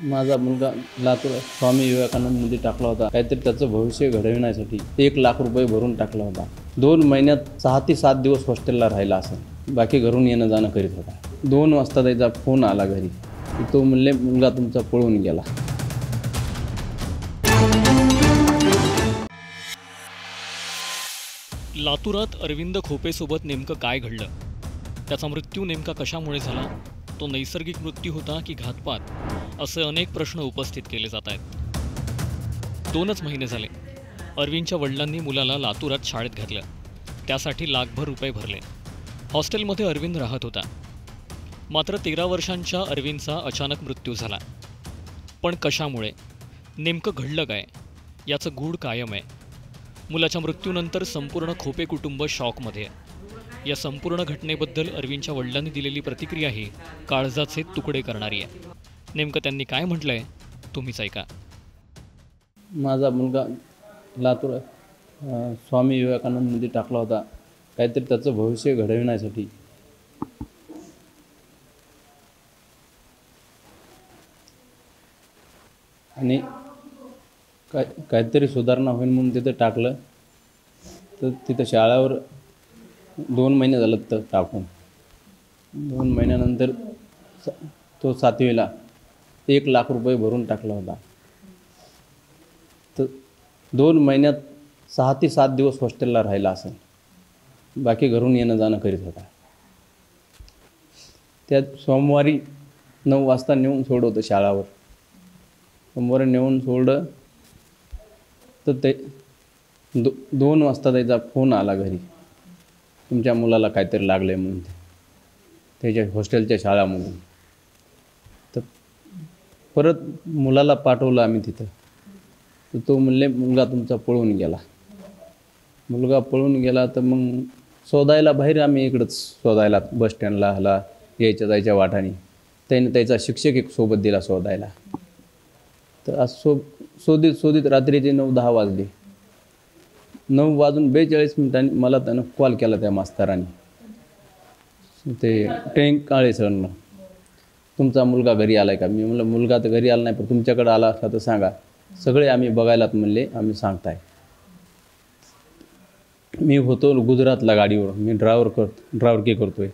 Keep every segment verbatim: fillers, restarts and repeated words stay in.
माझा मुलगा लातूर स्वामी विवेकानंदमध्ये टाकला होता. काहीतरी त्याचं भविष्य घडविण्यासाठी एक लाख रुपये भरून टाकला होता. दोन महिन्यात सहा ते सात दिवस हॉस्टेलला राहिला असेल. बाकी घरून येणं जाणं करीत होता. दोन वाजता त्याचा फोन आला घरी. तो म्हणले मुलगा तुमचा पळून गेला. लातूरात अरविंद खोपेसोबत नेमकं काय घडलं? त्याचा मृत्यू नेमका कशामुळे झाला? तो नैसर्गिक मृत्यू होता की घातपात? असे अनेक प्रश्न उपस्थित केले जात आहेत. दोनच महिने झाले अरविंदच्या वडिलांनी मुलाला लातूरात शाळेत घातलं. त्यासाठी लाखभर रुपये भरले. हॉस्टेलमध्ये अरविंद राहत होता. मात्र तेरा वर्षांच्या अरविंदचा अचानक मृत्यू झाला. पण कशामुळे? नेमकं घडलं काय? याचं गूढ कायम आहे. मुलाच्या मृत्यूनंतर संपूर्ण खोपे कुटुंब शॉकमध्ये आहे. या संपूर्ण घटनेबद्दल अरविंदच्या वडिलांनी दिलेली प्रतिक्रियाही काळजाचे तुकडे करणारी आहे. नेमकं त्यांनी काय म्हटलंय तुम्हीच ऐका. माझा मुलगा लातूर स्वामी विवेकानंदमध्ये टाकला होता. काहीतरी त्याचं भविष्य घडविण्यासाठी. आणि काय काहीतरी सुधारणा होईल म्हणून तिथं टाकलं. तर तिथं शाळेवर दोन महिने झालं तर टाकून. दोन महिन्यानंतर तो सातवीला एक लाख रुपये भरून टाकला होता. तर दोन महिन्यात सहा ते सात दिवस हॉस्टेलला राहिला असेल. बाकी घरून येणं जाणं करीत होता. त्यात सोमवारी नऊ वाजता नेऊन सोडलं होतं शाळावर. सोमवारी नेऊन सोडलं तर ते दो दोन वाजता त्याचा फोन आला घरी. तुमच्या मुलाला काहीतरी लागलं आहे म्हणून त्याच्या हॉस्टेलच्या शाळामधून. तर परत मुलाला पाठवलं आम्ही तिथं. तर तो म्हणले मुलगा तुमचा पळून गेला. मुलगा पळून गेला. तर मग शोधायला बाहेर आम्ही इकडंच शोधायला बस स्टँडला ह्याला यायच्या जायच्या वाटाने. त्याने त्याचा शिक्षक एक सोबत दिला शोधायला. तर आज शो शोधित शोधित रात्रीचे नऊ दहा वाजले. नऊ वाजून बेचाळीस मिनिटांनी मला त्यानं कॉल केला त्या मास्तरांनी. ते टँक काळे सरनं, तुमचा मुलगा घरी आला आहे का? मी म्हणलं मुलगा तर घरी आला नाही, पण तुमच्याकडे आला असला तर सांगा. सगळे आम्ही बघायलात म्हणले, आम्ही सांगताय. मी होतो गुजरातला गाडीवर. मी ड्रायव्हर करतो ड्रायव्हरकी करतोय.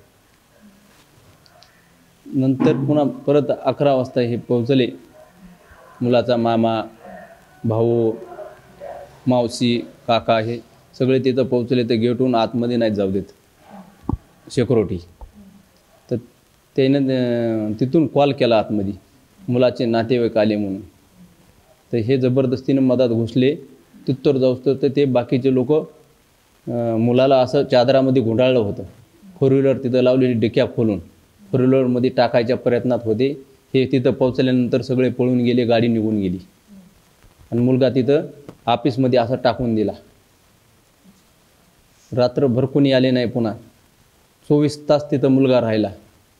नंतर पुन्हा परत अकरा वाजता हे पोहोचले. मुलाचा मामा, भाऊ, मावशी, काका हे सगळे तिथं पोहोचले. तर गेटहून आतमध्ये नाहीत जाऊ देत सिक्युरिटी. तर त्यानं तिथून कॉल केला आतमध्ये, मुलाचे नातेवाईक आले म्हणून. तर हे जबरदस्तीनं मधात घुसले. तिथवर जाऊस तर ते बाकीचे लोक मुलाला असं चादरामध्ये गुंडाळलं होतं. फोर व्हीलर तिथं लावलेली डिक्या खोलून फोर व्हीलरमध्ये टाकायच्या प्रयत्नात होते. हे तिथं पोहोचल्यानंतर सगळे पळून गेले. गाडी निघून गेली. आणि मुलगा तिथं ऑफिसमध्ये असं टाकून दिला. रात्रभर कोणी आले नाही. पुन्हा चोवीस तास तिथं मुलगा राहिला.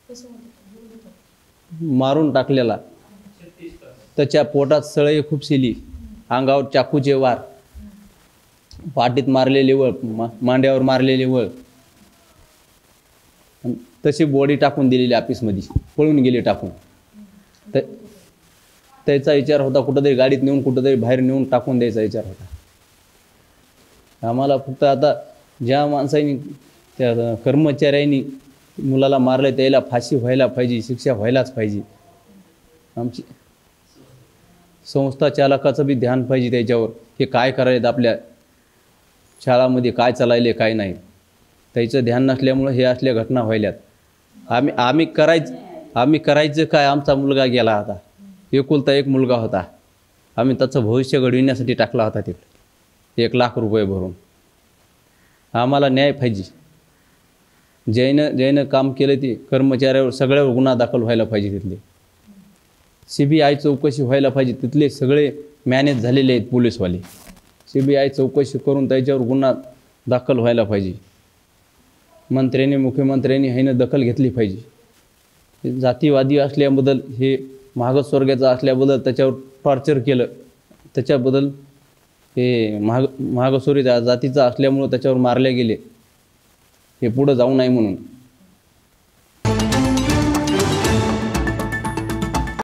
मारून टाकलेला. त्याच्या पोटात सळई खूप शिली. अंगावर चाकूचे वार, पाठीत मारलेले वळ, मा मांड्यावर मारलेले वळ. तशी बॉडी टाकून दिलेली ऑफिसमध्ये. पळून गेली टाकून. तर त्याचा विचार होता कुठंतरी गाडीत नेऊन कुठंतरी बाहेर नेऊन टाकून द्यायचा विचार होता. आम्हाला फक्त आता ज्या माणसांनी त्या कर्मचाऱ्यांनी मुलाला मारलं त्याला फाशी व्हायला पाहिजे, शिक्षा व्हायलाच पाहिजे. आमची संस्था चालकाचं बी ध्यान पाहिजे त्याच्यावर. हे काय करायलेत आपल्या शाळामध्ये, काय चालायले काय नाही, त्याचं ध्यान नसल्यामुळं हे असल्या घटना व्हायल्यात. आम्ही आम्ही करायचं आम्ही करायचं काय? आमचा मुलगा गेला आता. एकुलता एक मुलगा होता. आम्ही त्याचं भविष्य घडविण्यासाठी टाकला होता तिकडे एक लाख रुपये भरून. आम्हाला न्याय पाहिजे. ज्यानं ज्यानं काम केलं ते कर्मचाऱ्यावर सगळ्यावर गुन्हा दाखल व्हायला पाहिजे. तिथले सी बी आय चौकशी व्हायला पाहिजे. तिथले सगळे मॅनेज झालेले आहेत पोलीसवाले. सी बी आय चौकशी करून त्याच्यावर गुन्हा दाखल व्हायला पाहिजे. मंत्र्यांनी मुख्यमंत्र्यांनी ह्यानं दखल घेतली पाहिजे. जातीवादी असल्याबद्दल, हे मागासवर्गाचा असल्याबद्दल त्याच्यावर टॉर्चर केलं. त्याच्याबद्दल हे माग मागासवर्गीय जातीचा असल्यामुळं त्याच्यावर मारले गेले. हे पुढं जाऊ नये म्हणून.